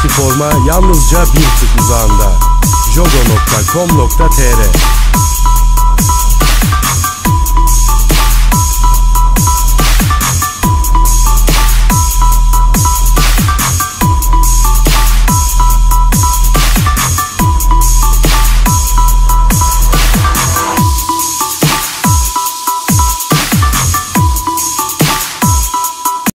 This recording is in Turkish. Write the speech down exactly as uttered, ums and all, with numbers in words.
forma yalnızca bir tık uzağında. jogo nokta com nokta tr